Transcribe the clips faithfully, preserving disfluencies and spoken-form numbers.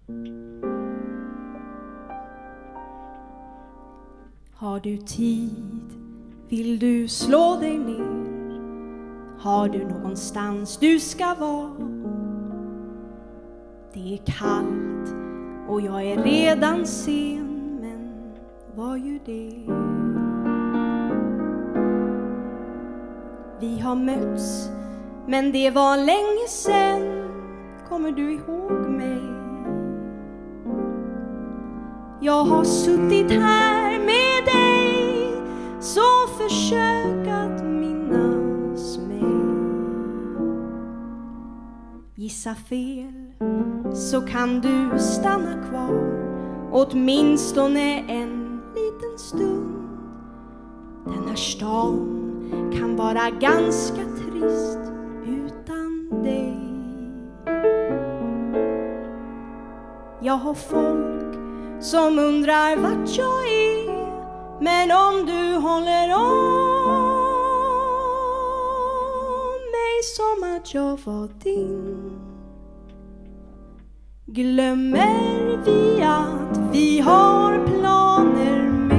Har du tid? Vill du slå dig ner? Har du någonstans du ska vara? Det är kallt och jag är redan sen, men vad gör det? Vi har mötts, men det var länge sen. Kommer du ihåg mig? Jag har suttit här med dig, så försök att minnas mig. Gissa fel, så kan du stanna kvar åtminstone en liten stund. Den här stan kan vara ganska trist utan dig. Jag har folk som undrar vart jag är, men om du håller om mig som att jag var din, glömmer vi att vi har planer med.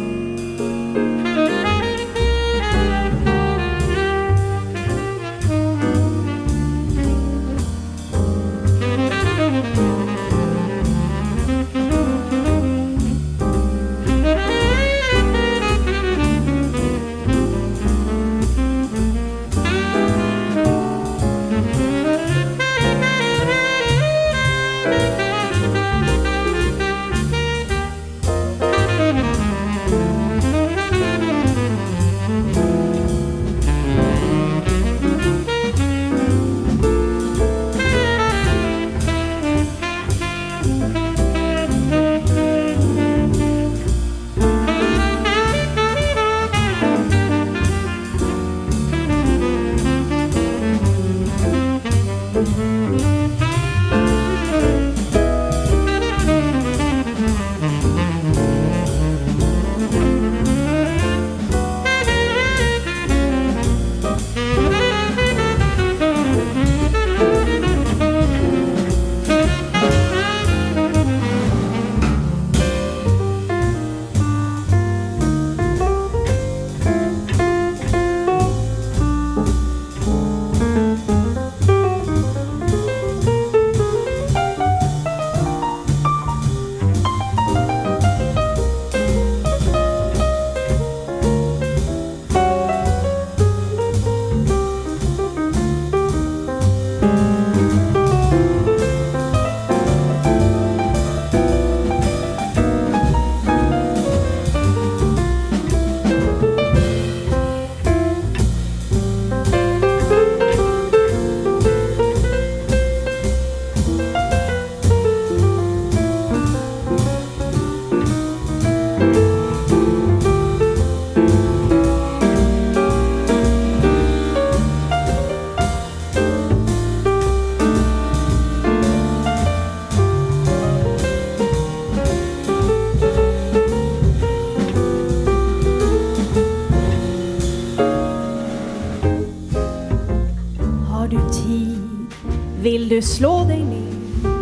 Vill du slå dig ner?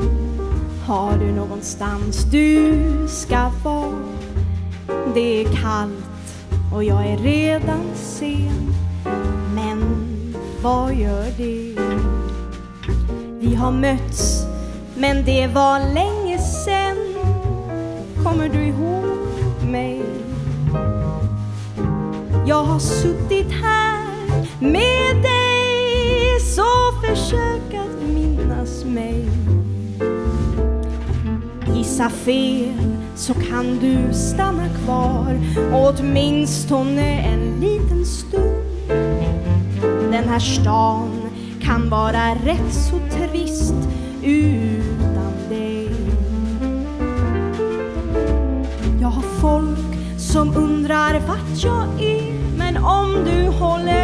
Har du någonstans du ska vara? Det är kallt och jag är redan sen, men vad gör det? Vi har mötts, men det var länge sen. Kommer du ihåg mig? Jag har suttit här med dig, så försök att minnas mig. Gissa fel, så kan du stanna kvar åtminstone en liten stund. Den här stan kan vara rätt så trist utan dig. Jag har folk som undrar vart jag är, men om du håller